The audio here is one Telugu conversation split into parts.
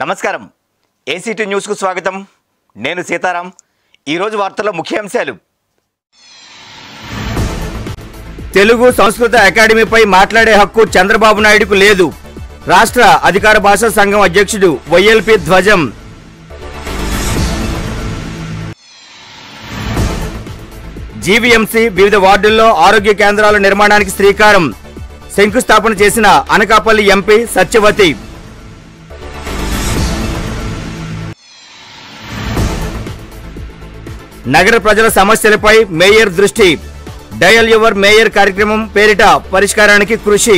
నమస్కారం ఏసీటీ న్యూస్ కు స్వాగతం నేను సీతారాం ఈ రోజు వార్తల్లో ముఖ్యాంశాలు తెలుగు సంస్కృత అకాడమీపై మాట్లాడే హక్కు చంద్రబాబు నాయుడుకు లేదు రాష్ట్ర అధికార భాషా సంఘం అధ్యక్షుడు వైఎల్పీ ధ్వజం జీవీఎంసీ వివిధ వార్డుల్లో ఆరోగ్య కేంద్రాల నిర్మాణానికి శ్రీకారం శంకుస్థాపన చేసిన అనకాపల్లి ఎంపీ సత్యవతి నగర ప్రజల సమస్యలపై మేయర్ దృష్టి డయల్ యువర్ మేయర్ కార్యక్రమం పేరిట పరిష్కారానికి కృషి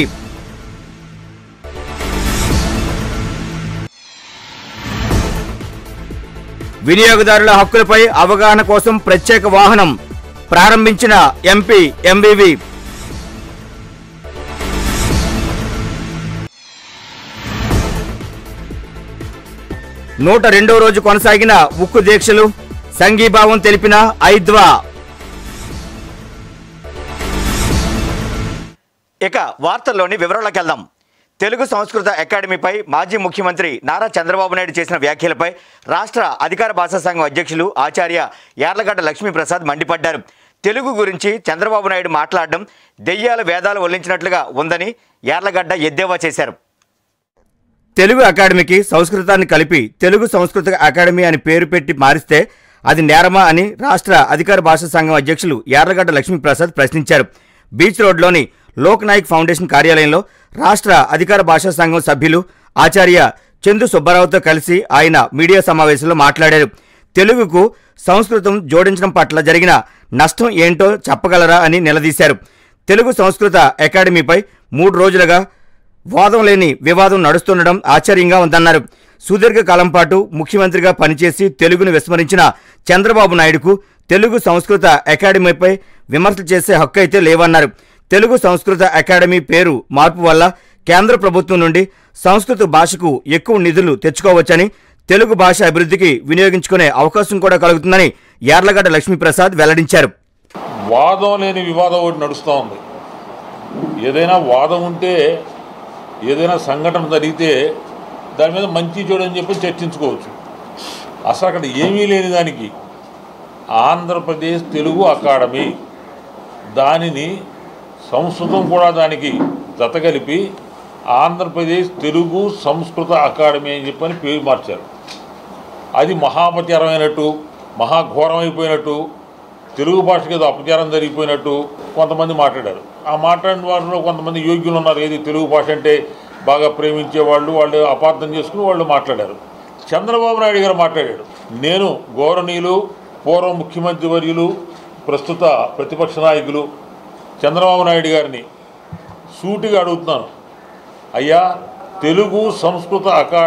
వినియోగదారుల హక్కులపై అవగాహన కోసం ప్రత్యేక వాహనం ప్రారంభించిన ఎంపీ ఎంవివి 102వ రోజు కొనసాగిన ఉక్కు దీక్షలు సంఘీభావం తెలిపిన ఐద్వా ఇక వార్తల్లోని వివరాలకు వెళ్దాం తెలుగు సంస్కృత అకాడమీపై మాజీ ముఖ్యమంత్రి నారా చంద్రబాబు నాయుడు చేసిన వ్యాఖ్యలపై రాష్ట్ర అధికార భాషా సంఘం అధ్యక్షులు ఆచార్య యార్లగడ్డ లక్ష్మీప్రసాద్ మండిపడ్డారు తెలుగు గురించి చంద్రబాబు నాయుడు మాట్లాడడం దెయ్యాల వేదాలు ఒలించినట్లుగా ఉందని యార్లగడ్డ ఎద్దేవా చేశారు తెలుగు అకాడమీకి సంస్కృతాన్ని కలిపి తెలుగు సంస్కృత అకాడమీ అని పేరు పెట్టి మారిస్తే అది నేరమా అని రాష్ట్ర అధికార భాషా సంఘం అధ్యక్షులు యార్లగడ్డ లక్ష్మీప్రసాద్ ప్రశ్నించారు బీచ్ రోడ్లోని లోక్ నాయక్ ఫౌండేషన్ కార్యాలయంలో రాష్ట్ర అధికార భాషా సంఘం సభ్యులు ఆచార్య చందు సుబ్బారావుతో కలిసి ఆయన మీడియా సమావేశంలో మాట్లాడారు తెలుగుకు సంస్కృతం జోడించడం పట్ల జరిగిన నష్టం ఏంటో చెప్పగలరా అని నిలదీశారు తెలుగు సంస్కృత అకాడమీపై 3 రోజులుగా వాదం లేని వివాదం నడుస్తుండడం ఆశ్చర్యంగా ఉందన్నారు సుదీర్ఘకాలం పాటు ముఖ్యమంత్రిగా పనిచేసి తెలుగును విస్మరించిన చంద్రబాబు నాయుడుకు తెలుగు సంస్కృత అకాడమీపై విమర్శలు చేసే హక్కు అయితే లేవన్నారు తెలుగు సంస్కృత అకాడమీ పేరు మార్పు వల్ల కేంద్ర ప్రభుత్వం నుండి సంస్కృత భాషకు ఎక్కువ నిధులు తెచ్చుకోవచ్చని తెలుగు భాష అభివృద్ధికి వినియోగించుకునే అవకాశం కూడా కలుగుతుందని యార్లగడ్డ లక్ష్మీప్రసాద్ వెల్లడించారు వాదం లేని వివాదం ఒకటి నడుస్తూ ఉంది ఏదైనా వాదం ఉంటే ఏదైనా సంఘటన జరిగితే దాని మీద మంచి చెడు అని చెప్పి చర్చించుకోవచ్చు అసలు అక్కడ ఏమీ లేని దానికి ఆంధ్రప్రదేశ్ తెలుగు అకాడమీ దానిని సంస్కృతం కూడా దానికి జతగలిపి ఆంధ్రప్రదేశ్ తెలుగు సంస్కృత అకాడమీ అని చెప్పని పేరు మార్చారు అది మహాపచారమైనట్టు మహాఘోరమైపోయినట్టు తెలుగు భాషకి ఏదో అపచారం జరిగిపోయినట్టు కొంతమంది మాట్లాడారు ఆ మాట్లాడిన వారిలో కొంతమంది యోగ్యులు ఉన్నారు ఏది తెలుగు భాష అంటే బాగా ప్రేమించే వాళ్ళు అపార్థం చేసుకుని వాళ్ళు మాట్లాడారు చంద్రబాబు నాయుడు గారు మాట్లాడాడు నేను గౌరవనీయులు పూర్వ ముఖ్యమంత్రి వర్యులు ప్రస్తుత ప్రతిపక్ష నాయకులు చంద్రబాబు నాయుడు గారిని సూటిగా అడుగుతున్నాను అయ్యా తెలుగు సంస్కృత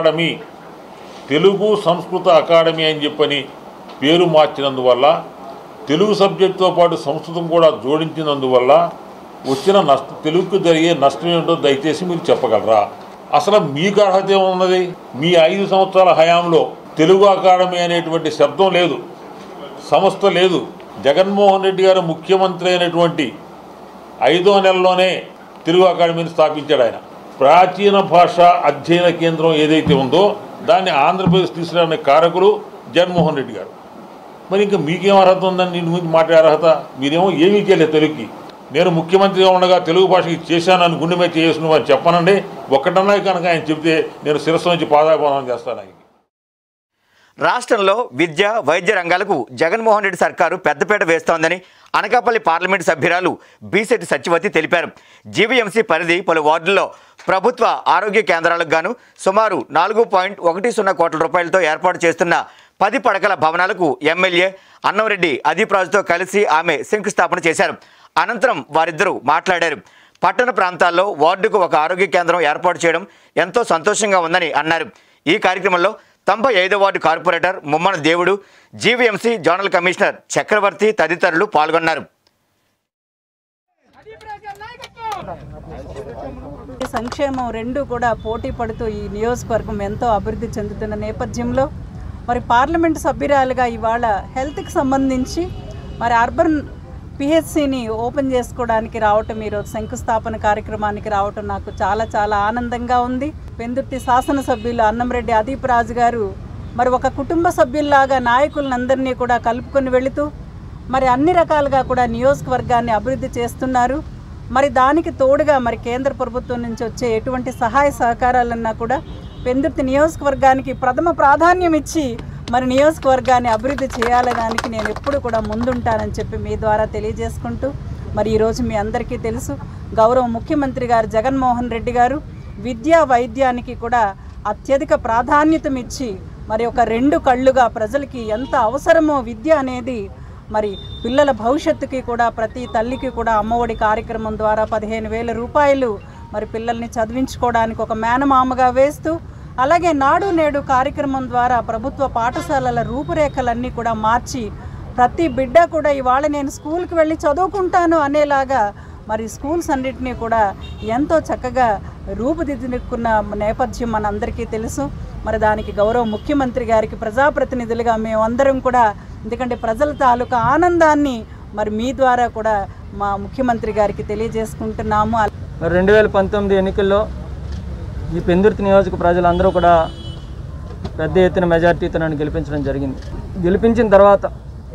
అకాడమీ అని చెప్పని పేరు మార్చినందువల్ల తెలుగు సబ్జెక్టుతో పాటు సంస్కృతం కూడా జోడించినందువల్ల వచ్చిన తెలుగుకు జరిగే నష్టం ఏంటో దయచేసి మీరు చెప్పగలరా అసలు మీకు అర్హత ఏమున్నది మీ 5 సంవత్సరాల హయాంలో తెలుగు అకాడమీ అనేటువంటి శబ్దం లేదు సంస్థ లేదు జగన్మోహన్ రెడ్డి గారు ముఖ్యమంత్రి అయినటువంటి 5వ నెలలోనే తెలుగు అకాడమీని స్థాపించాడు ఆయన ప్రాచీన భాష అధ్యయన కేంద్రం ఏదైతే ఉందో దాన్ని ఆంధ్రప్రదేశ్ తీసుకురావడానికి కారకులు జగన్మోహన్ రెడ్డి గారు మరి ఇంకా మీకేం అర్హత ఉందని నేను గురించి మాట్లాడే అర్హత మీరేమో ఏమీ చేయలేదు తెలుగుకి నేను ముఖ్యమంత్రిగా ఉండగా తెలుగు భాషకి చేశానని గుండె మీద చేసిన అని చెప్పనండి ఒక్కటన్నా కనుక ఆయన చెబితే నేను శిరస్సు నుంచి పాదాభివందనం చేస్తాను ఆయన రాష్ట్రంలో విద్య వైద్య రంగాలకు జగన్మోహన్ రెడ్డి సర్కారు పెద్దపీట వేస్తోందని అనకాపల్లి పార్లమెంటు సభ్యురాలు బీసెట్టి సత్యవతి తెలిపారు జీవీఎంసీ పరిధి పలు వార్డుల్లో ప్రభుత్వ ఆరోగ్య కేంద్రాలకు గాను సుమారు 4.10 కోట్ల రూపాయలతో ఏర్పాటు చేస్తున్న 10 పడకల భవనాలకు ఎమ్మెల్యే అన్నంరెడ్డి అదీప్ రాజుతో కలిసి ఆమె శంకుస్థాపన చేశారు అనంతరం వారిద్దరూ మాట్లాడారు పట్టణ ప్రాంతాల్లో వార్డుకు ఒక ఆరోగ్య కేంద్రం ఏర్పాటు చేయడం ఎంతో సంతోషంగా ఉందని అన్నారు ఈ కార్యక్రమంలో 95వ వార్డు కార్పొరేటర్ ముమ్మన దేవుడు జీవీఎంసీ జోనల్ కమిషనర్ చక్రవర్తి తదితరులు పాల్గొన్నారు సంక్షేమం రెండు కూడా పోటీ పడుతూ ఈ నియోజకవర్గం ఎంతో అభివృద్ధి చెందుతున్న నేపథ్యంలో మరి పార్లమెంటు సభ్యురాలుగా ఇవాళ హెల్త్కి సంబంధించి మరి అర్బన్ పిహెచ్సిని ఓపెన్ చేసుకోవడానికి రావటం, ఈరోజు శంకుస్థాపన కార్యక్రమానికి రావటం నాకు చాలా చాలా ఆనందంగా ఉంది. పెందుర్తి శాసనసభ్యులు అన్నంరెడ్డి అదీప్ రాజు గారు మరి ఒక కుటుంబ సభ్యుల్లాగా నాయకులందరినీ కూడా కలుపుకొని వెళుతూ మరి అన్ని రకాలుగా కూడా నియోజకవర్గాన్ని అభివృద్ధి చేస్తున్నారు. మరి దానికి తోడుగా మరి కేంద్ర ప్రభుత్వం నుంచి వచ్చే ఎటువంటి సహాయ సహకారాలన్నా కూడా పెందుర్తి నియోజకవర్గానికి ప్రథమ ప్రాధాన్యం ఇచ్చి మరి నియోజకవర్గాన్ని అభివృద్ధి చేయాలడానికి నేను ఎప్పుడు కూడా ముందుంటానని చెప్పి మీ ద్వారా తెలియజేసుకుంటూ, మరి ఈరోజు మీ అందరికీ తెలుసు గౌరవ ముఖ్యమంత్రి గారు జగన్మోహన్ రెడ్డి గారు విద్యా వైద్యానికి కూడా అత్యధిక ప్రాధాన్యతనిచ్చి మరి ఒక 2 కళ్ళుగా ప్రజలకి ఎంత అవసరమో విద్య అనేది, మరి పిల్లల భవిష్యత్తుకి కూడా ప్రతి తల్లికి కూడా అమ్మఒడి కార్యక్రమం ద్వారా 15,000 రూపాయలు మరి పిల్లల్ని చదివించుకోవడానికి ఒక మేనమామగా వేస్తూ, అలాగే నాడు నేడు కార్యక్రమం ద్వారా ప్రభుత్వ పాఠశాలల రూపురేఖలన్నీ కూడా మార్చి ప్రతి బిడ్డ కూడా ఇవాళ నేను స్కూల్కి వెళ్ళి చదువుకుంటాను అనేలాగా మరి స్కూల్స్ అన్నిటినీ కూడా ఎంతో చక్కగా రూపుదిద్దుకున్న నేపథ్యం మనందరికీ తెలుసు. మరి దానికి గౌరవ ముఖ్యమంత్రి గారికి ప్రజాప్రతినిధులుగా మేమందరం కూడా, ఎందుకంటే ప్రజల తాలూకా ఆనందాన్ని మరి మీ ద్వారా కూడా మా ముఖ్యమంత్రి గారికి తెలియజేసుకుంటున్నాము. 2019 ఎన్నికల్లో ఈ పెందుర్తి నియోజక ప్రజలందరూ కూడా పెద్ద ఎత్తున మెజార్టీతో నన్ను గెలిపించడం జరిగింది. గెలిపించిన తర్వాత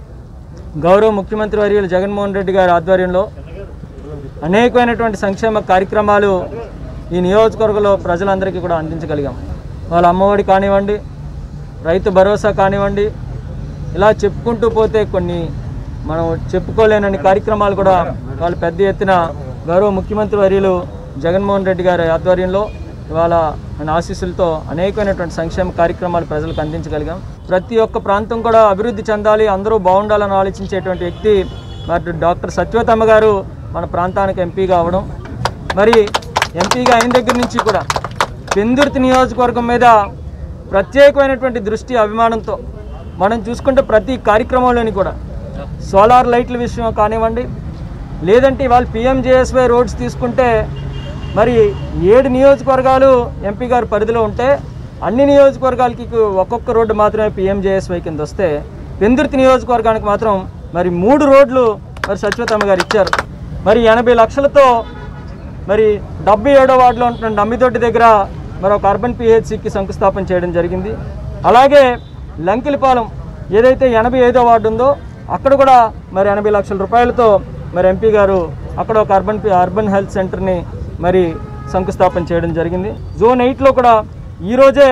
గౌరవ ముఖ్యమంత్రి వర్యులు జగన్మోహన్ రెడ్డి గారి ఆధ్వర్యంలో అనేకమైనటువంటి సంక్షేమ కార్యక్రమాలు ఈ నియోజకవర్గంలో ప్రజలందరికీ కూడా అందించగలిగాం. వాళ్ళ అమ్మఒడి కానివ్వండి, రైతు భరోసా కానివ్వండి, ఇలా చెప్పుకుంటూ పోతే కొన్ని మనం చెప్పుకోలేనన్ని కార్యక్రమాలు కూడా వాళ్ళు పెద్ద ఎత్తున గౌరవ ముఖ్యమంత్రి వర్యులు జగన్మోహన్ రెడ్డి గారి ఆధ్వర్యంలో ఇవాళ ఆయన ఆశీస్సులతో అనేకమైనటువంటి సంక్షేమ కార్యక్రమాలు ప్రజలకు అందించగలిగాం. ప్రతి ఒక్క ప్రాంతం కూడా అభివృద్ధి చెందాలి, అందరూ బాగుండాలని ఆలోచించేటువంటి వ్యక్తి మరి డాక్టర్ సత్యవతమ్మ గారు మన ప్రాంతానికి ఎంపీగా అవ్వడం, మరి ఎంపీగా అయిన దగ్గర నుంచి కూడా పెందుర్తి నియోజకవర్గం మీద ప్రత్యేకమైనటువంటి దృష్టి అభిమానంతో మనం చూసుకుంటే ప్రతి కార్యక్రమంలోని కూడా సోలార్ లైట్ల విషయం కానివ్వండి, లేదంటే ఇవాళ PMJSY రోడ్స్ తీసుకుంటే మరి 7 నియోజకవర్గాలు ఎంపీ గారి పరిధిలో ఉంటే అన్ని నియోజకవర్గాలకి ఒక్కొక్క రోడ్డు మాత్రమే PMJSY కింద వస్తే పెందుర్తి నియోజకవర్గానికి మాత్రం మరి 3 రోడ్లు మరి సత్యవతమ్మ గారు ఇచ్చారు. మరి 80 లక్షలతో మరి 77వ వార్డులో ఉంటున్న నమ్మిదొడ్డి దగ్గర మరి ఒక అర్బన్ PHCకి శంకుస్థాపన చేయడం జరిగింది. అలాగే లంకిలిపాలెం ఏదైతే 85వ వార్డు ఉందో అక్కడ కూడా మరి 80 లక్షల రూపాయలతో మరి ఎంపీ గారు అక్కడ ఒక అర్బన్ హెల్త్ సెంటర్ని మరి శంకుస్థాపన చేయడం జరిగింది. జోన్ 8లో కూడా ఈరోజే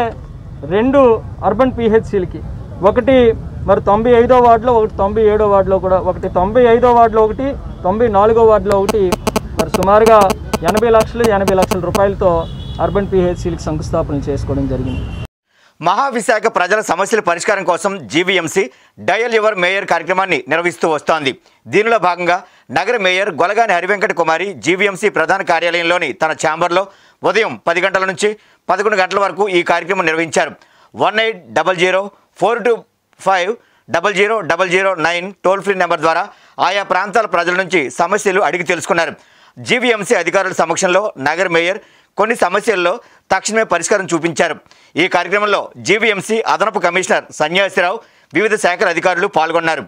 2 అర్బన్ PHCలకి, ఒకటి మరి 95వ వార్డులో, ఒకటి 97వ వార్డులో కూడా, ఒకటి 95వ వార్డులో, ఒకటి 94వ వార్డులో ఒకటి, మరి సుమారుగా 80 లక్షల రూపాయలతో అర్బన్ PHCలకి శంకుస్థాపన చేసుకోవడం జరిగింది. మహావిశాఖ ప్రజల సమస్యల పరిష్కారం కోసం జీవీఎంసీ డయల్ యువర్ మేయర్ కార్యక్రమాన్ని నిర్వహిస్తూ వస్తోంది. దీనిలో భాగంగా నగర మేయర్ గొలగాని హరివెంకట కుమారి జీవీఎంసీ ప్రధాన కార్యాలయంలోని తన ఛాంబర్లో ఉదయం 10 గంటల నుంచి 11 గంటల వరకు ఈ కార్యక్రమం నిర్వహించారు. 1800-425-0009 టోల్ ఫ్రీ నెంబర్ ద్వారా ఆయా ప్రాంతాల ప్రజల నుంచి సమస్యలు అడిగి తెలుసుకున్నారు. జీవీఎంసీ అధికారుల సమక్షంలో నగర మేయర్ కొన్ని సమస్యల్లో తక్షణమే పరిష్కారం చూపించారు. ఈ కార్యక్రమంలో జీవీఎంసీ అదనపు కమిషనర్ సన్యాసిరావు, వివిధ శాఖల అధికారులు పాల్గొన్నారు.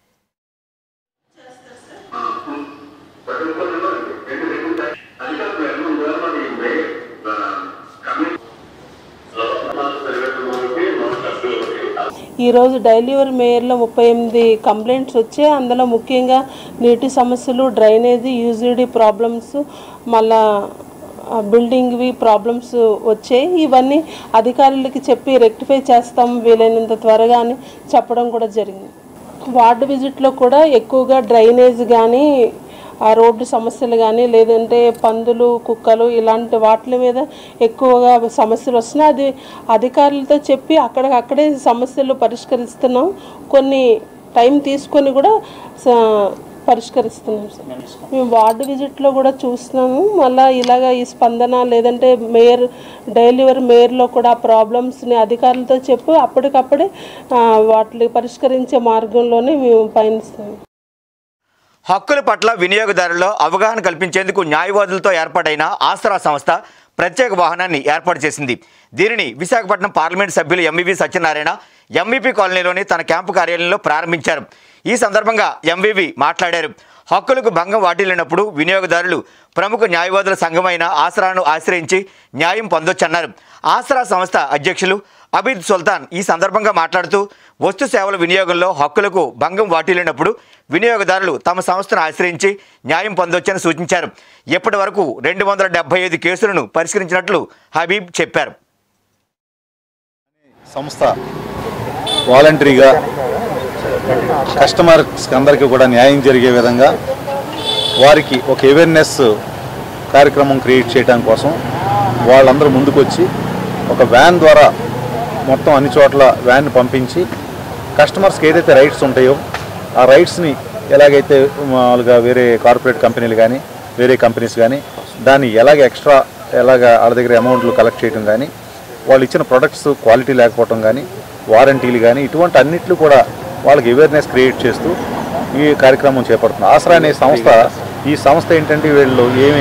ఈరోజు డైలీ యువర్ మేయర్లో 38 కంప్లైంట్స్ వచ్చాయి. అందులో ముఖ్యంగా నీటి సమస్యలు, డ్రైనేజీ, యూజిడి ప్రాబ్లమ్స్, మళ్ళా బిల్డింగ్వి ప్రాబ్లమ్స్ వచ్చాయి. ఇవన్నీ అధికారులకి చెప్పి రెక్టిఫై చేస్తాం వీలైనంత త్వరగా అని చెప్పడం కూడా జరిగింది. వార్డు విజిట్లో కూడా ఎక్కువగా డ్రైనేజ్ కానీ, ఆ రోడ్డు సమస్యలు కానీ, లేదంటే పందులు, కుక్కలు ఇలాంటి వాటి మీద ఎక్కువగా సమస్యలు వస్తున్నాయి. అది అధికారులతో చెప్పి అక్కడికక్కడే సమస్యలు పరిష్కరిస్తున్నాం. కొన్ని టైం తీసుకొని కూడా పరిష్కరిస్తున్నాం సార్. మేము వార్డు విజిట్లో కూడా చూస్తున్నాము. మళ్ళీ ఇలాగ ఈ స్పందన లేదంటే మేయర్ డైలీ యువర్ మేయర్లో కూడా ప్రాబ్లమ్స్ని అధికారులతో చెప్పి అప్పటికప్పుడే వాటిని పరిష్కరించే మార్గంలోనే మేము పయనిస్తాము. హక్కుల పట్ల వినియోగదారుల్లో అవగాహన కల్పించేందుకు న్యాయవాదులతో ఏర్పాటైన ఆసరా సంస్థ ప్రత్యేక వాహనాన్ని ఏర్పాటు చేసింది. దీనిని విశాఖపట్నం పార్లమెంట్ సభ్యులు ఎంవివి సత్యనారాయణ ఎంవిపి కాలనీలోని తన క్యాంపు కార్యాలయంలో ప్రారంభించారు. ఈ సందర్భంగా ఎంవివి మాట్లాడారు. హక్కులకు భంగం వాటిల్లినప్పుడు వినియోగదారులు ప్రముఖ న్యాయవాదుల సంఘమైన ఆసరాను ఆశ్రయించి న్యాయం పొందొచ్చన్నారు. ఆసరా సంస్థ అధ్యక్షులు అబీద్ సుల్తాన్ ఈ సందర్భంగా మాట్లాడుతూ వస్తు సేవల వినియోగంలో హక్కులకు భంగం వాటిల్లినప్పుడు వినియోగదారులు తమ సంస్థను ఆశ్రయించి న్యాయం పొందొచ్చని సూచించారు. ఇప్పటి వరకు 275 కేసులను పరిష్కరించినట్లు హబీబ్ చెప్పారు. సంస్థ వాలంటరీగా కస్టమర్స్ అందరికీ కూడా న్యాయం జరిగే విధంగా వారికి ఒక అవేర్నెస్ కార్యక్రమం క్రియేట్ చేయడం కోసం వాళ్ళందరూ ముందుకొచ్చి ఒక వ్యాన్ ద్వారా మొత్తం అన్ని చోట్ల వ్యాన్ పంపించి కస్టమర్స్కి ఏదైతే రైట్స్ ఉంటాయో ఆ రైట్స్ని ఎలాగైతే మామూలుగా వేరే కార్పొరేట్ కంపెనీలు కానీ వేరే కంపెనీస్ కానీ దాన్ని ఎలాగ వాళ్ళ దగ్గర అమౌంట్లు కలెక్ట్ చేయడం కానీ వాళ్ళు ఇచ్చిన ప్రొడక్ట్స్ క్వాలిటీ లేకపోవడం కానీ వారంటీలు కానీ ఇటువంటి అన్నిట్లు కూడా వాళ్ళకి అవేర్నెస్ క్రియేట్ చేస్తూ ఈ కార్యక్రమం చేపడుతుంది. ఆసరా అనే సంస్థ ఈ సంస్థ ఏంటంటే వీళ్ళు ఏమి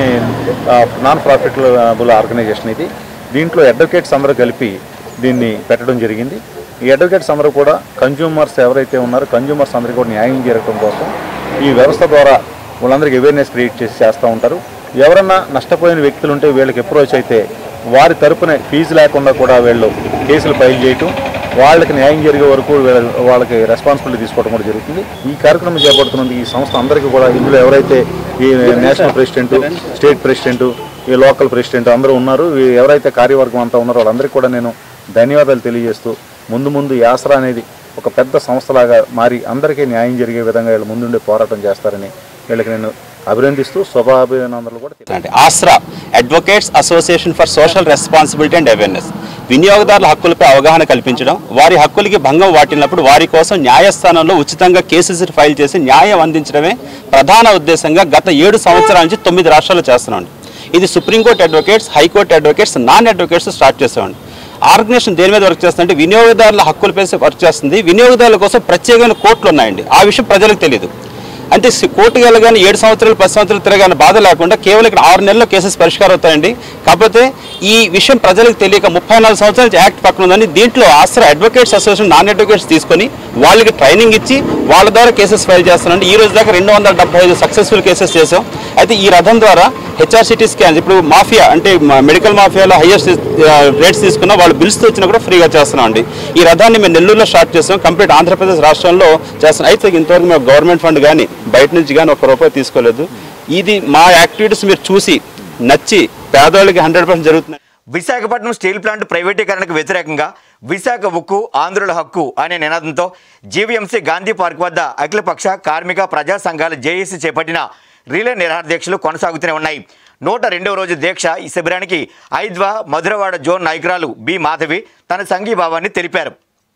నాన్ ప్రాఫిటబుల్ ఆర్గనైజేషన్ ఇది. దీంట్లో అడ్వకేట్స్ అందరూ కలిపి దీన్ని పెట్టడం జరిగింది. ఈ అడ్వకేట్స్ అందరూ కూడా కన్జ్యూమర్స్ ఎవరైతే ఉన్నారో కన్జ్యూమర్స్ అందరికీ కూడా న్యాయం జరగడం కోసం ఈ వ్యవస్థ ద్వారా వాళ్ళందరికీ అవేర్నెస్ క్రియేట్ చేస్తూ ఉంటారు. ఎవరన్నా నష్టపోయిన వ్యక్తులు ఉంటే వీళ్ళకి అప్రోచ్ అయితే వారి తరపున ఫీజు లేకుండా కూడా వీళ్ళు కేసులు ఫైల్ చేయటం, వాళ్ళకి న్యాయం జరిగే వరకు వాళ్ళకి రెస్పాన్సిబిలిటీ తీసుకోవడం కూడా జరుగుతుంది. ఈ కార్యక్రమం చేపడుతున్నందుకు ఈ సంస్థ అందరికీ కూడా ఇందులో ఎవరైతే ఈ నేషనల్ ప్రెసిడెంట్, స్టేట్ ప్రెసిడెంట్, ఈ లోకల్ ప్రెసిడెంట్ అందరూ ఉన్నారు, ఎవరైతే కార్యవర్గం అంతా ఉన్నారో వాళ్ళందరికీ కూడా నేను ధన్యవాదాలు తెలియజేస్తూ ముందు ఈ ఆసరా అనేది ఒక పెద్ద సంస్థలాగా మారి అందరికీ న్యాయం జరిగే విధంగా వీళ్ళు ముందుండే పోరాటం చేస్తారని వీళ్ళకి నేను అభినందిస్తూ శుభాభినందనలు కూడా తెలియజేస్తాను. Asara advocates association for social responsibility and awareness వినియోగదారుల హక్కులపై అవగాహన కల్పించడం, వారి హక్కులకి భంగం వాటిల్లినప్పుడు వారి కోసం న్యాయస్థానంలో ఉచితంగా కేసెస్ ఫైల్ చేసి న్యాయం అందించడమే ప్రధాన ఉద్దేశంగా గత 7 సంవత్సరాల నుంచి 9 రాష్ట్రాల్లో చేస్తున్నాం. ఇది supreme court advocates, high court advocates, non advocates start చేసామండి. ఆర్గనైజేషన్ దేని మీద వర్క్ చేస్తుందంటే వినియోగదారుల హక్కులపై వర్క్ చేస్తుంది. వినియోగదారుల కోసం ప్రత్యేకమైన కోర్టులు ఉన్నాయండి. ఆ విషయం ప్రజలకు తెలియదు. అంటే కోర్టుకు వెళ్ళగానే 7 సంవత్సరాలు 10 సంవత్సరాలు తిరగానే బాధ లేకుండా కేవలం ఇక్కడ 6 నెలల్లో కేసెస్ పరిష్కారం అవుతాయండి. కాకపోతే ఈ విషయం ప్రజలకు తెలియక 34 సంవత్సరాల యాక్ట్ పక్కన ఉందని దీంట్లో Asara advocates association non advocates తీసుకొని వాళ్ళకి ట్రైనింగ్ ఇచ్చి వాళ్ళ ద్వారా కేసెస్ ఫైల్ చేస్తానండి. ఈ రోజు దాకా 275 సక్సెస్ఫుల్ కేసెస్ చేసాం. అయితే ఈ రథం ద్వారా హెచ్ఆర్సిటీ స్కాన్స్ ఇప్పుడు మాఫియా అంటే మెడికల్ మాఫియాలో హైయెస్ట్ రేట్స్ తీసుకున్న వాళ్ళు బిల్స్తో వచ్చినా కూడా ఫ్రీగా చేస్తున్నాం అండి. ఈ రథాన్ని మేము నెల్లూరులో స్టార్ట్ చేస్తాం, కంప్లీట్ ఆంధ్రప్రదేశ్ రాష్ట్రంలో చేస్తున్నాం. అయితే ఇంతవరకు మేము గవర్నమెంట్ ఫండ్ కానీ బయట నుంచి కానీ ₹1 తీసుకోలేదు. ఇది మా యాక్టివిటీస్ మీరు చూసి నచ్చి పేదవాళ్ళకి 100% జరుగుతుంది. విశాఖపట్నం స్టీల్ ప్లాంట్ ప్రైవేటీకరణకు వ్యతిరేకంగా విశాఖ ఉక్కు ఆంధ్రుల హక్కు అనే నినాదంతో జీవీఎంసీ గాంధీ పార్క్ వద్ద అఖిలపక్ష కార్మిక ప్రజా సంఘాల జేఏసీ చేపట్టిన రిలే నిరాహార దీక్షలు కొనసాగుతూనే ఉన్నాయి. 102వ రోజు దీక్ష ఈ శిబిరానికి ఐద్వా మధురవాడ జోన్ నాయకురాలు బి మాధవి తన సంఘీభావాన్ని తెలిపారు.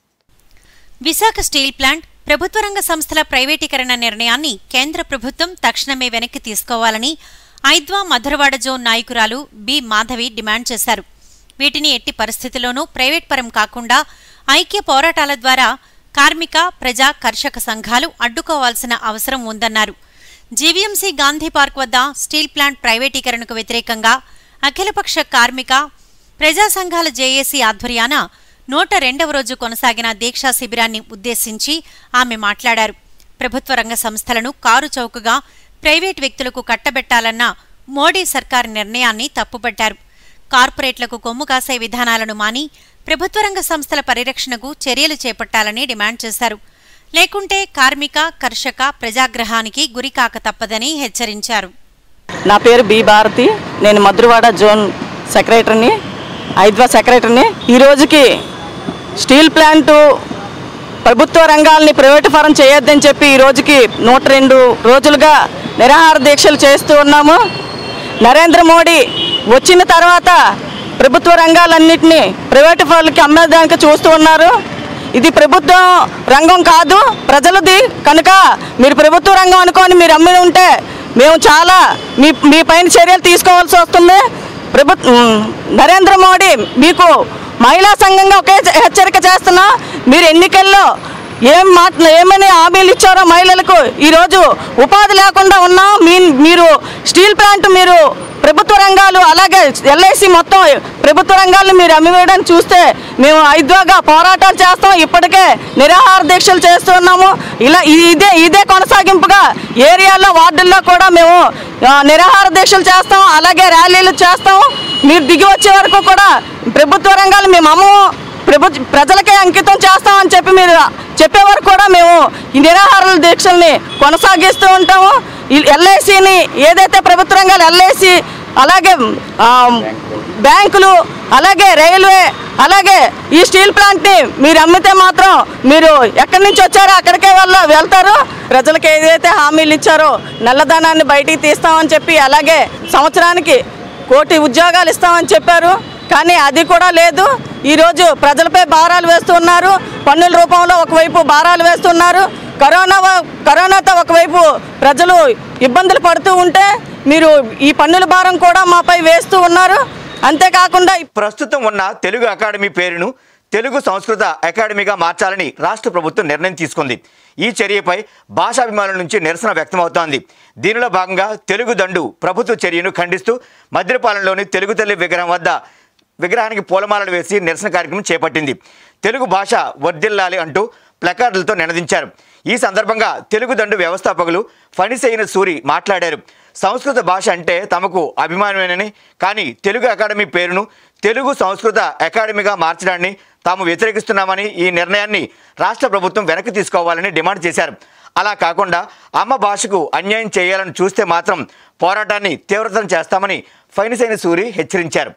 విశాఖ స్టీల్ ప్లాంట్ ప్రభుత్వ రంగ సంస్థల ప్రైవేటీకరణ నిర్ణయాన్ని కేంద్ర ప్రభుత్వం తక్షణమే వెనక్కి తీసుకోవాలని ఐద్వా మధురవాడ జోన్ నాయకురాలు బి మాధవి డిమాండ్ చేశారు. వీటిని ఎట్టి పరిస్థితుల్లోనూ ప్రైవేట్ పరం కాకుండా ఐక్య పోరాటాల ద్వారా కార్మిక ప్రజా కర్షక సంఘాలు అడ్డుకోవాల్సిన అవసరం ఉందన్నారు. జీవీఎంసీ గాంధీ పార్క్ వద్ద స్టీల్ ప్లాంట్ ప్రైవేటీకరణకు వ్యతిరేకంగా అఖిలపక్ష కార్మిక ప్రజా సంఘాల జేఏసీ ఆధ్వర్యాన 102వ రోజు కొనసాగిన దీక్షా శిబిరాన్ని ఉద్దేశించి ఆమె మాట్లాడారు. ప్రభుత్వ రంగ సంస్థలను కారు చౌకగా ప్రైవేట్ వ్యక్తులకు కట్టబెట్టాలన్న మోడీ సర్కార్ నిర్ణయాన్ని తప్పుపట్టారు. కార్పొరేట్లకు కొమ్ము కాసే విధానాలను మాని ప్రభుత్వ రంగ సంస్థల పరిరక్షణకు చర్యలు చేపట్టాలని డిమాండ్ చేశారు. లేకుంటే కార్మిక కర్షక ప్రజాగ్రహానికి గురికాక తప్పదని హెచ్చరించారు. నా పేరు బి భారతి, నేను మధురవాడ జోన్ సెక్రటరీని, ఐద్వా సెక్రటరీని. ఈ రోజుకి స్టీల్ ప్లాంటు ప్రభుత్వ రంగాల్ని ప్రైవేట్ ఫరం చేయొద్దని చెప్పి ఈ రోజుకి 102 రోజులుగా నిరాహార దీక్షలు చేస్తూ ఉన్నాము. నరేంద్ర మోడీ వచ్చిన తర్వాత ప్రభుత్వ రంగాలన్నింటినీ ప్రైవేట్ ఫర్లకి అమ్మేదానికి చూస్తూ ఉన్నారు. ఇది ప్రభుత్వ రంగం కాదు, ప్రజలది. కనుక మీరు ప్రభుత్వ రంగం అనుకొని మీరు అమ్మి ఉంటే మేము చాలా మీ పైన చర్యలు తీసుకోవాల్సి వస్తుంది. నరేంద్ర మోడీ మీకు మహిళా సంఘంగా ఒకే హెచ్చరిక చేస్తున్నా, మీరు ఎన్నికల్లో ఏమని హామీలు ఇచ్చారో మహిళలకు ఈరోజు ఉపాధి లేకుండా ఉన్నాం. మీరు స్టీల్ ప్లాంట్ మీరు ప్రభుత్వ రంగాలు అలాగే ఎల్ఐసి మొత్తం ప్రభుత్వ రంగాలను మీరు అమ్మివేయడానికి చూస్తే మేము ఐద్వాగా పోరాటాలు చేస్తాం. ఇప్పటికే నిరాహార దీక్షలు చేస్తున్నాము. ఇలా ఇదే కొనసాగింపుగా ఏరియాల్లో వార్డుల్లో కూడా మేము నిరాహార దీక్షలు చేస్తాం, అలాగే ర్యాలీలు చేస్తాం. మీరు దిగి వచ్చే వరకు కూడా ప్రభుత్వ రంగాలు మేము అమ్మము, ప్రజలకే అంకితం చేస్తామని చెప్పి మీరు చెప్పే వరకు కూడా మేము ఈ నిరాహార దీక్షల్ని కొనసాగిస్తూ ఉంటాము. ఎల్ఐసిని ఏదైతే ప్రభుత్వ రంగాలు ఎల్ఐసి, అలాగే బ్యాంకులు, అలాగే రైల్వే, అలాగే ఈ స్టీల్ ప్లాంట్ని మీరు అమ్మితే మాత్రం మీరు ఎక్కడి నుంచి వచ్చారో అక్కడికే వెళ్తారు. ప్రజలకు ఏదైతే హామీలు ఇచ్చారో నల్లధనాన్ని బయటికి తీస్తామని చెప్పి, అలాగే సంవత్సరానికి 1 కోటి ఉద్యోగాలు ఇస్తామని చెప్పారు. కానీ అది కూడా లేదు. ఈరోజు ప్రజలపై భారాలు వేస్తున్నారు. పన్నుల రూపంలో ఒకవైపు భారాలు వేస్తున్నారు. కరోనాతో ఒకవైపు ప్రజలు ఇబ్బందులు పడుతూ ఉంటే మీరు ఈ పన్నుల భారం కూడా మాపై వేస్తూ ఉన్నారు. అంతేకాకుండా ప్రస్తుతం ఉన్న తెలుగు అకాడమీ పేరును తెలుగు సంస్కృత అకాడమీగా మార్చాలని రాష్ట్ర ప్రభుత్వం నిర్ణయం తీసుకుంది. ఈ చర్యపై భాషాభిమానుల నుంచి నిరసన వ్యక్తమవుతోంది. దీనిలో భాగంగా తెలుగు దండు ప్రభుత్వ చర్యను ఖండిస్తూ మద్దిలపాలెంలోని తెలుగు తల్లి విగ్రహానికి పూలమాలలు వేసి నిరసన కార్యక్రమం చేపట్టింది. తెలుగు భాష వర్ధిల్లాలి అంటూ ప్లకార్డులతో నినదించారు. ఈ సందర్భంగా తెలుగు దండు వ్యవస్థాపకులు ఫణిసేన సూరి మాట్లాడారు. సంస్కృత భాష అంటే తమకు అభిమానమేనని, కానీ తెలుగు అకాడమీ పేరును తెలుగు సంస్కృత అకాడమీగా మార్చడాన్ని తాము వ్యతిరేకిస్తున్నామని, ఈ నిర్ణయాన్ని రాష్ట్ర ప్రభుత్వం వెనక్కి తీసుకోవాలని డిమాండ్ చేశారు. అలా కాకుండా అమ్మ భాషకు అన్యాయం చేయాలని చూస్తే మాత్రం పోరాటాన్ని తీవ్రతరం చేస్తామని ఫణిసేన సూరి హెచ్చరించారు.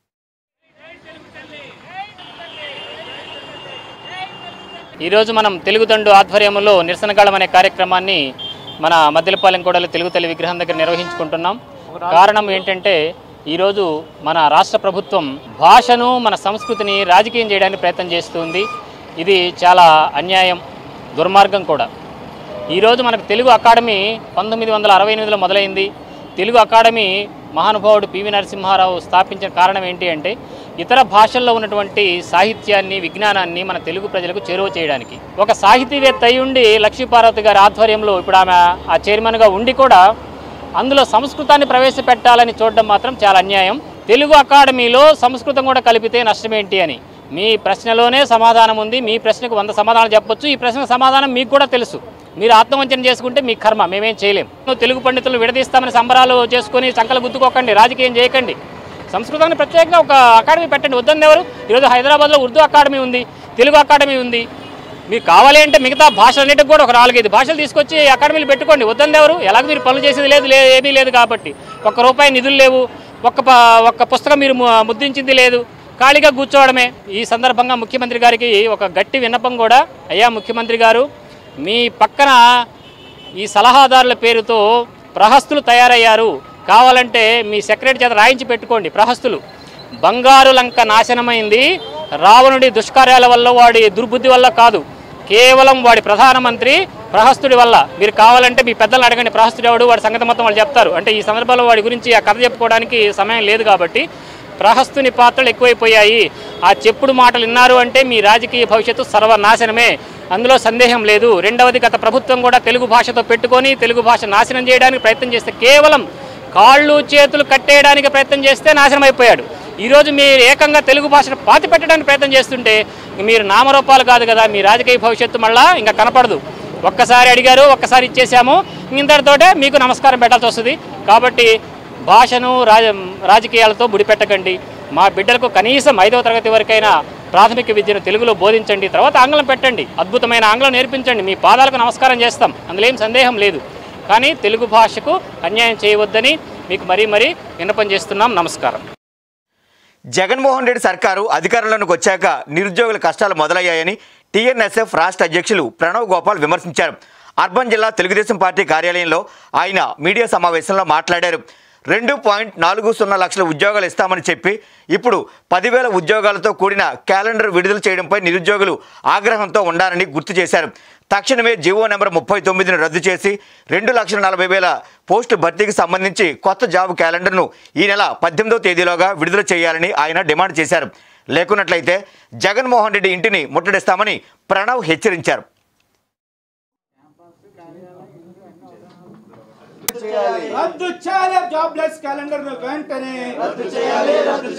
ఈరోజు మనం తెలుగుదండు ఆధ్వర్యంలో నిరసనగాళం అనే కార్యక్రమాన్ని మన మద్దిలపాలెం కూడలి తెలుగు తల్లి విగ్రహం దగ్గర నిర్వహించుకుంటున్నాం. కారణం ఏంటంటే ఈరోజు మన రాష్ట్ర ప్రభుత్వం భాషను, మన సంస్కృతిని రాజకీయం చేయడానికి ప్రయత్నం చేస్తుంది. ఇది చాలా అన్యాయం, దుర్మార్గం కూడా. ఈరోజు మనకు తెలుగు అకాడమీ 1968లో మొదలైంది. తెలుగు అకాడమీ మహానుభావుడు పివి నరసింహారావు స్థాపించిన కారణం ఏంటి అంటే ఇతర భాషల్లో ఉన్నటువంటి సాహిత్యాన్ని, విజ్ఞానాన్ని మన తెలుగు ప్రజలకు చేరువ చేయడానికి. ఒక సాహితీవేత్త అయి ఉండి లక్ష్మీపార్వతి గారి ఆధ్వర్యంలో ఇప్పుడు ఆమె ఆ చైర్మన్గా ఉండి కూడా అందులో సంస్కృతాన్ని ప్రవేశపెట్టాలని చూడడం మాత్రం చాలా అన్యాయం. తెలుగు అకాడమీలో సంస్కృతం కూడా కలిపితే నష్టం ఏంటి అని మీ ప్రశ్నలోనే సమాధానం ఉంది. మీ ప్రశ్నకు 100 సమాధానాలు చెప్పొచ్చు. ఈ ప్రశ్నకు సమాధానం మీకు కూడా తెలుసు. మీరు ఆత్మవంచన చేసుకుంటే మీ కర్మ, మేమేం చేయలేం. తెలుగు పండితులు విడదీస్తామని సంబరాలు చేసుకొని చంకలు గుద్దుకోకండి, రాజకీయం చేయకండి. సంస్కృతాన్ని ప్రత్యేకంగా ఒక అకాడమీ పెట్టండి. వద్దని ఎవరు? ఈరోజు హైదరాబాద్లో ఉర్దూ అకాడమీ ఉంది, తెలుగు అకాడమీ ఉంది. మీకు కావాలి అంటే మిగతా భాషలన్నిటికి కూడా ఒక 4-5 భాషలు తీసుకొచ్చి అకాడమీలు పెట్టుకోండి. వద్దని ఎవరు? ఎలాగ మీరు పనులు చేసేది లేదు, ఏమీ లేదు కాబట్టి. ₹1 నిధులు లేవు, ఒక్క పుస్తకం మీరు ముద్రించింది లేదు, ఖాళీగా కూర్చోవడమే. ఈ సందర్భంగా ముఖ్యమంత్రి గారికి ఒక గట్టి విన్నపం కూడా, అయ్యా ముఖ్యమంత్రి గారు, మీ పక్కన ఈ సలహాదారుల పేరుతో ప్రహస్తులు తయారయ్యారు. కావాలంటే మీ సెక్రటరీ చేత రాయించి పెట్టుకోండి. ప్రహస్తులు బంగారు లంక నాశనమైంది రావణుడి దుష్కార్యాల వల్ల, వాడి దుర్బుద్ధి వల్ల కాదు, కేవలం వాడి ప్రధానమంత్రి ప్రహస్తుడి వల్ల. మీరు కావాలంటే మీ పెద్దలను అడగండి, ప్రహస్తుడు ఎవడు, వాడి సంగతి మొత్తం వాళ్ళు చెప్తారు. అంటే ఈ సందర్భంలో వాడి గురించి ఆ కథ చెప్పుకోవడానికి సమయం లేదు కాబట్టి ప్రహస్తుని పాత్రలు ఎక్కువైపోయాయి. ఆ చెప్పుడు మాటలు విన్నారు అంటే మీ రాజకీయ భవిష్యత్తు సర్వనాశనమే, అందులో సందేహం లేదు. రెండవది, గత ప్రభుత్వం కూడా తెలుగు భాషతో పెట్టుకొని తెలుగు భాష నాశనం చేయడానికి ప్రయత్నం చేస్తే, కేవలం కాళ్ళు చేతులు కట్టేయడానికి ప్రయత్నం చేస్తే నాశనం అయిపోయాడు. ఈరోజు మీరు ఏకంగా తెలుగు భాషను పాతి పెట్టడానికి ప్రయత్నం చేస్తుంటే మీరు నామరూపాలు కాదు కదా, మీ రాజకీయ భవిష్యత్తు మళ్ళా ఇంకా కనపడదు. ఒక్కసారి అడిగారు, ఒక్కసారి ఇచ్చేసాము, ఇంతటితోటే మీకు నమస్కారం పెట్టాల్సి వస్తుంది. కాబట్టి భాషను రాజకీయాలతో ముడిపెట్టకండి. మా బిడ్డలకు కనీసం 5వ తరగతి వరకైనా ప్రాథమిక విద్యను తెలుగులో బోధించండి, తర్వాత ఆంగ్లం పెట్టండి, అద్భుతమైన ఆంగ్లం నేర్పించండి, మీ పాదాలకు నమస్కారం చేస్తాం, అందులో ఏం సందేహం లేదు. కానీ తెలుగు భాషకు అన్యాయం చేయవద్దని మీకు మరీ విన్నపం చేస్తున్నాం. నమస్కారం. జగన్మోహన్ రెడ్డి సర్కారు అధికారంలోకి వచ్చాక నిరుద్యోగుల కష్టాలు మొదలయ్యాయని టీఎన్ఎస్ఎఫ్ రాష్ట్ర అధ్యక్షులు ప్రణవ్ గోపాల్ విమర్శించారు. అర్బన్ జిల్లా తెలుగుదేశం పార్టీ కార్యాలయంలో ఆయన మీడియా సమావేశంలో మాట్లాడారు. 2.40 లక్షల ఉద్యోగాలు ఇస్తామని చెప్పి ఇప్పుడు 10,000 ఉద్యోగాలతో కూడిన క్యాలెండర్ విడుదల చేయడంపై నిరుద్యోగులు ఆగ్రహంతో ఉండాలని గుర్తు చేశారు. తక్షణమే జీవో నెంబర్ 39ను రద్దు చేసి 2,40,000 పోస్టు భర్తీకి సంబంధించి కొత్త జాబ్ క్యాలెండర్ను ఈ నెల 18వ తేదీలోగా విడుదల చేయాలని ఆయన డిమాండ్ చేశారు. లేకున్నట్లయితే జగన్మోహన్ రెడ్డి ఇంటిని ముట్టడిస్తామని ప్రణవ్ హెచ్చరించారు. రద్దు చేయాలి జాబ్లెస్ క్యాలెండర్ ను వెంటనే రద్దు చేయాలి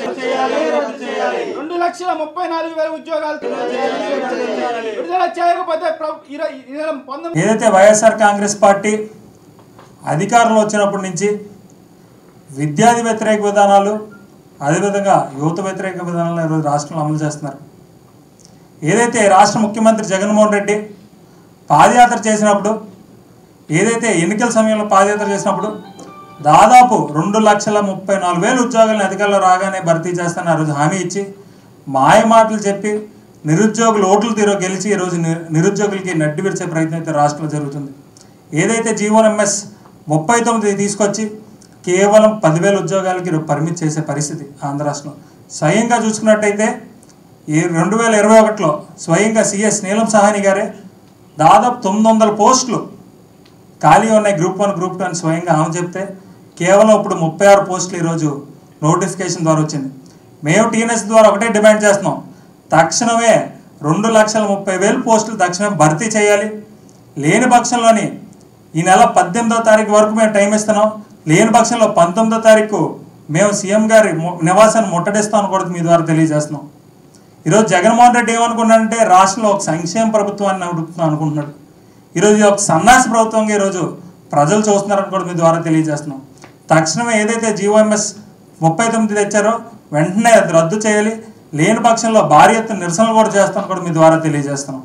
2,34,000 ఉద్యోగాలు విడుదల చేయకపోతే ఏదైతే వైఎస్ఆర్ కాంగ్రెస్ పార్టీ అధికారంలో వచ్చినప్పటి నుంచి విద్యార్థి వ్యతిరేక విధానాలు అదేవిధంగా యువత వ్యతిరేక విధానాలు ఈరోజు రాష్ట్రంలో అమలు చేస్తున్నారు. ఏదైతే రాష్ట్ర ముఖ్యమంత్రి జగన్మోహన్ రెడ్డి పాదయాత్ర చేసినప్పుడు, ఏదైతే ఎన్నికల సమయంలో పాదయాత్ర చేసినప్పుడు దాదాపు 2,34,000 ఉద్యోగాలను అధికారంలో రాగానే భర్తీ చేస్తానని ఆ రోజు హామీ ఇచ్చి మాయ మాటలు చెప్పి నిరుద్యోగులు ఓట్లు తీరో గెలిచి ఈరోజు నిరుద్యోగులకి నడ్డి విడిచే ప్రయత్నం అయితే రాష్ట్రంలో జరుగుతుంది. ఏదైతే జీవోఎంఎస్ 39 తీసుకొచ్చి కేవలం 10,000 ఉద్యోగాలకి పరిమితి చేసే పరిస్థితి ఆంధ్ర రాష్ట్రంలో. స్వయంగా చూసుకున్నట్టయితే ఈ 2021లో స్వయంగా సిఎస్ నీలం సహాని గారే దాదాపు 900 పోస్టులు ఖాళీ ఉన్నాయి గ్రూప్ 1 గ్రూప్ 2 అని స్వయంగా ఆమె చెప్తే కేవలం ఇప్పుడు 36 పోస్టులు ఈరోజు నోటిఫికేషన్ ద్వారా వచ్చింది. మేము టీఎన్ఎస్ ద్వారా ఒకటే డిమాండ్ చేస్తున్నాం, తక్షణమే 2,30,000 పోస్టులు తక్షణమే భర్తీ చేయాలి. లేని పక్షంలోని ఈ నెల 18వ తారీఖు వరకు మేము టైం ఇస్తున్నాం. లేని పక్షంలో 19వ తారీఖు మేము సీఎం గారి నివాసాన్ని ముట్టడిస్తామని కూడా మీ ద్వారా తెలియజేస్తున్నాం. ఈరోజు జగన్మోహన్ రెడ్డి ఏమనుకున్నాడంటే రాష్ట్రంలో ఒక సంక్షేమ ప్రభుత్వాన్ని నడుపుతున్నాం అనుకుంటున్నాడు. ఈరోజు ఒక సన్నాసి ప్రభుత్వంగా ఈరోజు ప్రజలు చూస్తున్నారని కూడా మీ ద్వారా తెలియజేస్తున్నాం. తక్షణమే ఏదైతే జీవోఎంఎస్ 39 తెచ్చారో వెంటనే అది రద్దు చేయాలి. లేని పక్షంలో భారీ ఎత్తున నిరసనలు కూడా చేస్తామని కూడా మీ ద్వారా తెలియజేస్తున్నాం.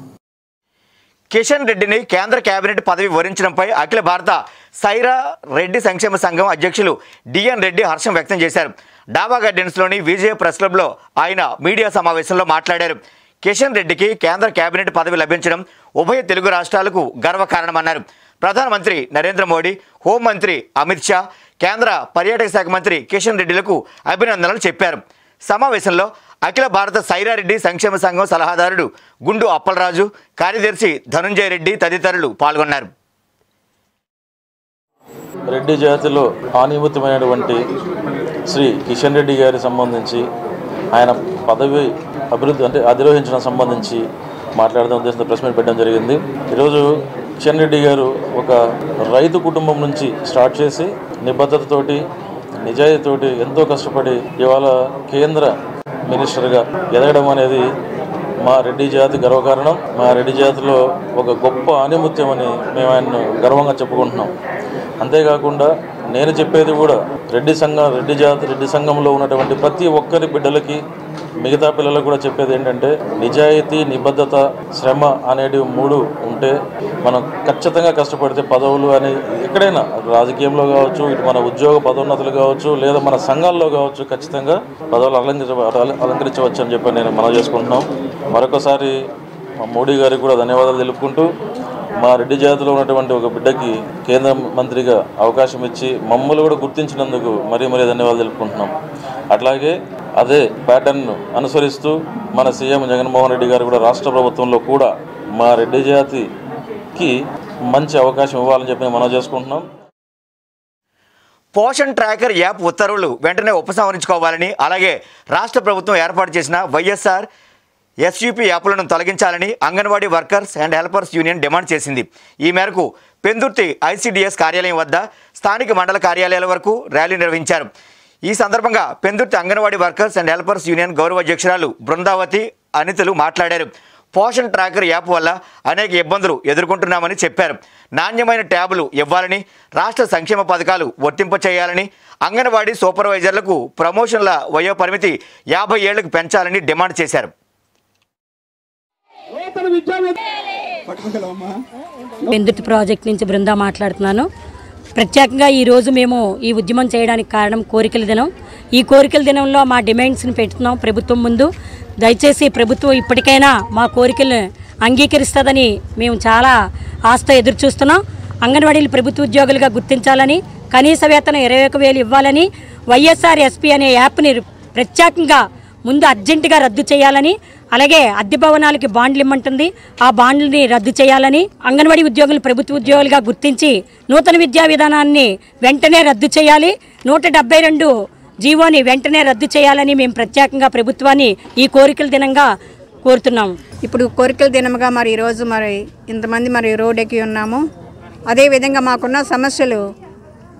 కిషన్ రెడ్డిని కేంద్ర కేబినెట్ పదవి వరించడంపై అఖిల భారత సైరా రెడ్డి సంక్షేమ సంఘం అధ్యక్షులు డిఎన్ రెడ్డి హర్షం వ్యక్తం చేశారు. డాబా గార్డెన్స్లోని విజయ ప్రెస్ క్లబ్లో ఆయన మీడియా సమావేశంలో మాట్లాడారు. కిషన్ రెడ్డికి కేంద్ర కేబినెట్ పదవి లభించడం ఉభయ తెలుగు రాష్ట్రాలకు గర్వకారణమన్నారు. ప్రధానమంత్రి నరేంద్ర మోడీ, హోంమంత్రి అమిత్ షా, కేంద్ర పర్యాటక శాఖ మంత్రి కిషన్ రెడ్డిలకు అభినందనలు చెప్పారు. సమావేశంలో అఖిల భారత సైరారెడ్డి సంక్షేమ సంఘం సలహాదారుడు గుండు అప్పలరాజు, కార్యదర్శి ధనుంజయ రెడ్డి తదితరులు పాల్గొన్నారు. రెడ్డి జాతిలో ఆనిముత్యమైనటువంటి శ్రీ కిషన్ రెడ్డి గారికి సంబంధించి ఆయన పదవి అభివృద్ధి అంటే అధిరోహించడం సంబంధించి మాట్లాడడం ఉద్దేశంతో ప్రెస్ మీట్ పెట్టడం జరిగింది. ఈరోజు కిషన్ రెడ్డి గారు ఒక రైతు కుటుంబం నుంచి స్టార్ట్ చేసి నిబద్ధతతోటి నిజాయితీతోటి ఎంతో కష్టపడి ఇవాళ కేంద్ర మినిస్టర్గా ఎదగడం అనేది మా రెడ్డి జాతి గర్వకారణం. మా రెడ్డి జాతిలో ఒక గొప్ప ఆనిముత్యం అని మేము ఆయన్ను గర్వంగా చెప్పుకుంటున్నాం. అంతేకాకుండా నేను చెప్పేది కూడా రెడ్డి సంఘంలో ఉన్నటువంటి ప్రతి ఒక్కరి బిడ్డలకి మిగతా పిల్లలకు కూడా చెప్పేది ఏంటంటే నిజాయితీ, నిబద్ధత, శ్రమ అనేటివి 3 ఉంటే మనం ఖచ్చితంగా కష్టపడితే పదవులు అని ఎక్కడైనా రాజకీయంలో కావచ్చు, ఇటు మన ఉద్యోగ పదోన్నతులు కావచ్చు, లేదా మన సంఘాల్లో కావచ్చు ఖచ్చితంగా పదవులు అలంకరించవచ్చు అని చెప్పి నేను మనవి చేసుకుంటున్నాం. మరొకసారి మా మోడీ గారికి కూడా ధన్యవాదాలు తెలుపుకుంటూ మా రెడ్డి జాతిలో ఉన్నటువంటి ఒక బిడ్డకి కేంద్ర మంత్రిగా అవకాశం ఇచ్చి మమ్మల్ని కూడా గుర్తించినందుకు మరీ ధన్యవాదాలు తెలుపుకుంటున్నాం. అట్లాగే అదే ప్యాటర్న్ను అనుసరిస్తూ మన సీఎం జగన్మోహన్ రెడ్డి గారు కూడా రాష్ట్ర ప్రభుత్వంలో కూడా మా రెడ్డి జాతికి మంచి అవకాశం ఇవ్వాలని చెప్పి మనం చేసుకుంటున్నాం. పోషన్ ట్రాకర్ యాప్ ఉత్తర్వులు వెంటనే ఉపసంహరించుకోవాలని, అలాగే రాష్ట్ర ప్రభుత్వం ఏర్పాటు చేసిన వైఎస్ఆర్ ఎస్యూపీ యాప్లను తొలగించాలని anganwadi workers and helpers union demand చేసింది. ఈ మేరకు పెందుర్తి ఐసీడీఎస్ కార్యాలయం వద్ద స్థానిక మండల కార్యాలయాల వరకు ర్యాలీ నిర్వహించారు. ఈ సందర్భంగా Pendurthi anganwadi workers and helpers union గౌరవ అధ్యక్షురాలు బృందావతి అనితలు మాట్లాడారు. పోషన్ ట్రాకర్ యాప్ వల్ల అనేక ఇబ్బందులు ఎదుర్కొంటున్నామని చెప్పారు. నాణ్యమైన ట్యాబులు ఇవ్వాలని, రాష్ట్ర సంక్షేమ పథకాలు వర్తింపచేయాలని, అంగన్వాడీ సూపర్వైజర్లకు ప్రమోషన్ల వయోపరిమితి 50 ఏళ్లకు పెంచాలని డిమాండ్ చేశారు. పెందుర్తి ప్రాజెక్ట్ నుంచి బృందా మాట్లాడుతున్నాను. ప్రత్యేకంగా ఈరోజు మేము ఈ ఉద్యమం చేయడానికి కారణం కోరికల దినం. ఈ కోరికల దినంలో మా డిమాండ్స్ని పెడుతున్నాం ప్రభుత్వం ముందు. దయచేసి ప్రభుత్వం ఇప్పటికైనా మా కోరికలను అంగీకరిస్తుందని మేము చాలా ఆశతో ఎదురు చూస్తున్నాం. అంగన్వాడీలు ప్రభుత్వ ఉద్యోగులుగా గుర్తించాలని, కనీస వేతనం 21,000 ఇవ్వాలని, వైఎస్ఆర్ ఎస్పీ అనే యాప్ని ప్రత్యేకంగా ముందు అర్జెంటుగా రద్దు చేయాలని, అలాగే అద్దె భవనాలకి బాండ్లు ఇమ్మంటుంది, ఆ బాండ్లని రద్దు చేయాలని, అంగన్వాడీ ఉద్యోగులు ప్రభుత్వ ఉద్యోగులుగా గుర్తించి నూతన విద్యా విధానాన్ని వెంటనే రద్దు చేయాలి, 172 జీవోని వెంటనే రద్దు చేయాలని మేము ప్రత్యేకంగా ప్రభుత్వాన్ని ఈ కోరికల దినంగా కోరుతున్నాము. ఇప్పుడు కోరికల దినంగా మరి ఈరోజు ఇంతమంది రోడ్డెక్కి ఉన్నాము. అదేవిధంగా మాకున్న సమస్యలు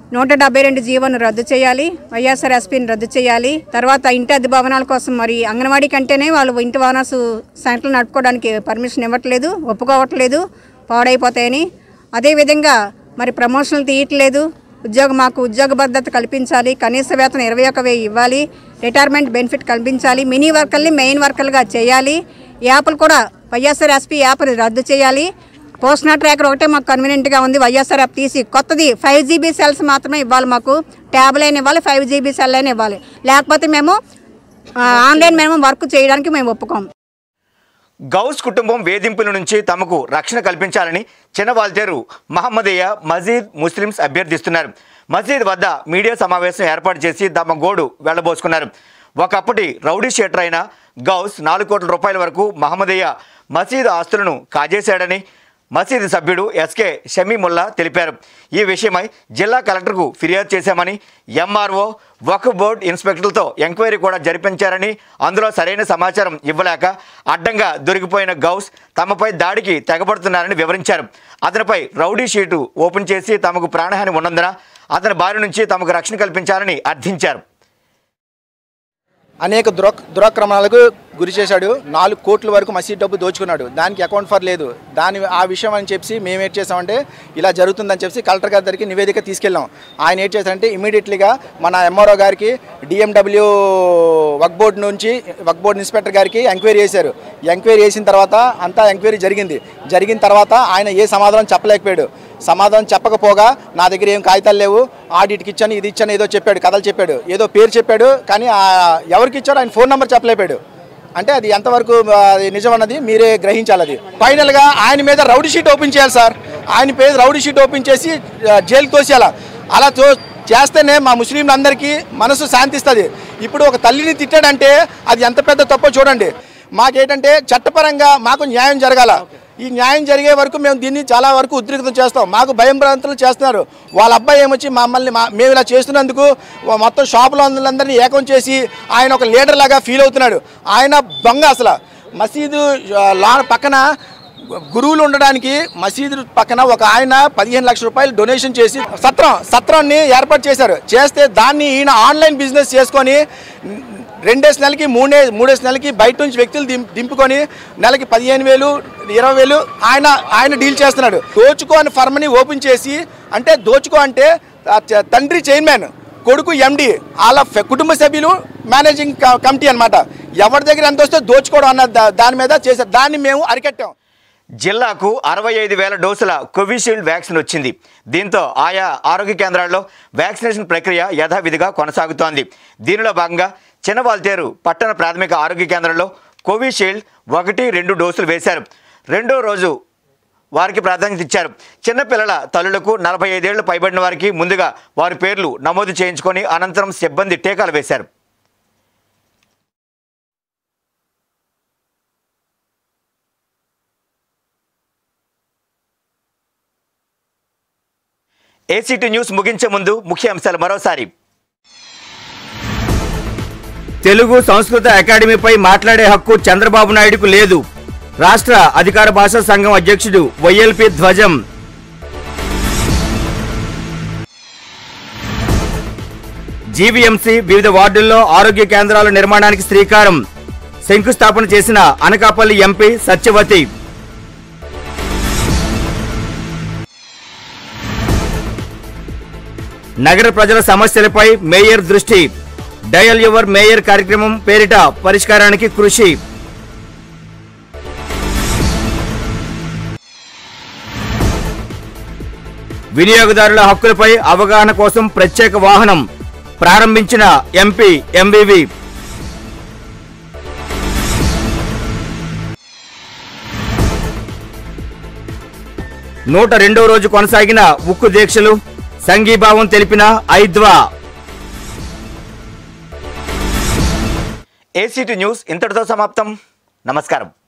172 జీవోను రద్దు చేయాలి, వైఎస్ఆర్ ఎస్పీని రద్దు చేయాలి. తర్వాత ఇంటి అద్దె భవనాల కోసం మరి అంగన్వాడీ కంటేనే వాళ్ళు ఇంటి భవనాలు సెంటర్లు నడుపుకోవడానికి పర్మిషన్ ఇవ్వట్లేదు, ఒప్పుకోవట్లేదు, పాడైపోతాయని. అదేవిధంగా మరి ప్రమోషన్లు తీయట్లేదు. మాకు ఉద్యోగ భద్రత కల్పించాలి, కనీస వేతనం 21,000 ఇవ్వాలి, రిటైర్మెంట్ బెనిఫిట్ కల్పించాలి, మినీ వర్కర్ని మెయిన్ వర్కర్లుగా చేయాలి. యాప్లు కూడా వైఎస్ఆర్ ఎస్పీ యాప్ని రద్దు చేయాలి. పోస్ట్నా ట్రాకర్ ఒకటే మాకు కన్వీనియంట్గా ఉంది, వైఎస్ఆర్ యాప్ తీసి కొత్తది 5GB సెల్స్ మాత్రమే ఇవ్వాలి. మాకు ట్యాబ్లు అయినా ఇవ్వాలి, 5GB సెల్ అయినా ఇవ్వాలి. లేకపోతే మేము ఆన్లైన్ మేము వర్క్ చేయడానికి మేము ఒప్పుకోము. గౌస్ కుటుంబం వేధింపుల నుంచి తమకు రక్షణ కల్పించాలని చిన్నవాల్తేరు మహమ్మదయ్య మజీద్ ముస్లిమ్స్ అభ్యర్థిస్తున్నారు. మసీద్ వద్ద మీడియా సమావేశం ఏర్పాటు చేసి తమ గోడు వెళ్లబోసుకున్నారు. ఒకప్పటి రౌడీ షీటర్ అయిన గౌస్ 4 కోట్ల రూపాయల వరకు మహమ్మదయ్య మసీద్ ఆస్తులను కాజేశాడని మసీదు సభ్యుడు ఎస్కే షమీముల్లా తెలిపారు. ఈ విషయమై జిల్లా కలెక్టర్కు ఫిర్యాదు చేశామని, ఎంఆర్ఓ వక్ఫ్ బోర్డు ఇన్స్పెక్టర్లతో ఎంక్వైరీ కూడా జరిపించారని, అందులో సరైన సమాచారం ఇవ్వలేక అడ్డంగా దొరికిపోయిన గౌస్ తమపై దాడికి తెగబడుతున్నారని వివరించారు. అతనిపై రౌడీ షీటు ఓపెన్ చేసి తమకు ప్రాణహాని ఉన్నందున అతని బారి నుంచి తమకు రక్షణ కల్పించాలని అర్థించారు. అనేక దురాక్రమణలకు గురి చేశాడు. 4 కోట్ల వరకు మసీద్ డబ్బు దోచుకున్నాడు. దానికి అకౌంట్ ఫర్ లేదు. ఆ విషయం అని చెప్పి మేము ఏం చేసామంటే ఇలా జరుగుతుందని చెప్పి కలెక్టర్ గారి దగ్గరికి నివేదిక తీసుకెళ్ళాం. ఆయన ఏం చేశారంటే ఇమీడియట్లీగా మన ఎంఆర్ఓ గారికి, డిఎండబ్ల్యూ వక్ఫ్ బోర్డు ఇన్స్పెక్టర్ గారికి ఎంక్వైరీ చేశారు. ఎంక్వైరీ చేసిన తర్వాత అంతా ఎంక్వైరీ జరిగిన తర్వాత ఆయన ఏ సమాధానం చెప్పలేకపోయాడు. సమాధానం చెప్పకపోగా నా దగ్గర ఏం కాగితాలు లేవు, ఆడిట్కి ఇచ్చాను, ఇది ఇచ్చాను, ఏదో చెప్పాడు, కథలు చెప్పాడు, ఏదో పేరు చెప్పాడు, కానీ ఎవరికి ఇచ్చాడో ఆయన ఫోన్ నెంబర్ చెప్పలేపాడు. అంటే అది ఎంతవరకు నిజం అన్నది మీరే గ్రహించాలి. అది ఫైనల్గా ఆయన మీద రౌడీ షీట్ ఓపెన్ చేయాలి సార్. ఆయన పేరు రౌడీ షీట్ ఓపెన్ చేసి జైలుకి తోసేయాలి. అలా చేస్తేనే మా ముస్లింలందరికీ మనసు శాంతిస్తుంది. ఇప్పుడు ఒక తల్లిని తిట్టాడంటే అది ఎంత పెద్ద తప్పో చూడండి. మాకేంటంటే చట్టపరంగా మాకు న్యాయం జరగాల. ఈ న్యాయం జరిగే వరకు మేము దీన్ని చాలా వరకు ఉద్రిక్తం చేస్తాం. మాకు భయం భ్రాంతులు చేస్తున్నారు. వాళ్ళ అబ్బాయి ఏమొచ్చి మమ్మల్ని మేము ఇలా చేస్తున్నందుకు మొత్తం షాపులో అందరినీ ఏకం చేసి ఆయన ఒక లీడర్ లాగా ఫీల్ అవుతున్నాడు. ఆయన దొంగ. అసలు మసీదు పక్కన గురువులు ఉండడానికి మసీదు పక్కన ఒక ఆయన 15 లక్షల రూపాయలు డొనేషన్ చేసి సత్రాన్ని ఏర్పాటు చేశారు. చేస్తే దాన్ని ఈయన ఆన్లైన్ బిజినెస్ చేసుకొని 2 నెలలకి 3 నెలలకి బయట నుంచి వ్యక్తులు దింపుకొని నెలకి 15,000, 20,000 ఆయన డీల్ చేస్తున్నాడు. దోచుకో అని ఫర్మ్ని ఓపెన్ చేసి, అంటే దోచుకో అంటే తండ్రి చైర్మన్, కొడుకు ఎండి, వాళ్ళ కుటుంబ సభ్యులు మేనేజింగ్ కమిటీ అనమాట. ఎవరి దగ్గర ఎంత వస్తే దోచుకోవడం అన్న దాని మీద చేశారు. దాన్ని మేము అరికట్టాం. జిల్లాకు 65,000 డోసుల కోవిషీల్డ్ వ్యాక్సిన్ వచ్చింది. దీంతో ఆయా ఆరోగ్య కేంద్రాల్లో వ్యాక్సినేషన్ ప్రక్రియ యథావిధిగా కొనసాగుతోంది. దీనిలో భాగంగా చిన్నవాల్తేరు పట్టణ ప్రాథమిక ఆరోగ్య కేంద్రంలో కోవిషీల్డ్ 1-2 డోసులు వేశారు. 2వ రోజు వారికి ప్రాధాన్యత ఇచ్చారు. చిన్నపిల్లల తల్లులకు 45 ఏళ్లు పైబడిన వారికి ముందుగా వారి పేర్లు నమోదు చేయించుకొని అనంతరం సిబ్బంది టీకాలు వేశారు. ఏసీటీ న్యూస్ ముగించే ముందు ముఖ్య అంశాలు మరోసారి. తెలుగు సంస్కృత అకాడమీపై మాట్లాడే హక్కు చంద్రబాబు నాయుడుకు లేదు. రాష్ట్ర అధికార భాషా సంఘం అధ్యక్షుడు వైఎల్పీ ధ్వజం. జీవీఎంసీ వివిధ వార్డుల్లో ఆరోగ్య కేంద్రాల నిర్మాణానికి శ్రీకారం. శంకుస్థాపన చేసిన అనకాపల్లి ఎంపీ సత్యవతి. నగర ప్రజల సమస్యలపై మేయర్ దృష్టి. డయల్ యువర్ మేయర్ కార్యక్రమం పేరిట పరిష్కారానికి కృషి. వినియోగదారుల హక్కులపై అవగాహన కోసం ప్రత్యేక వాహనం ప్రారంభించిన ఎంపీ ఎంవివి. 102వ రోజు కొనసాగిన ఉక్కు దీక్షలు. సంఘీభావం తెలిపిన ఐద్వా. ఏసీటీ న్యూస్ ఇంతటితో సమాప్తం. నమస్కారం.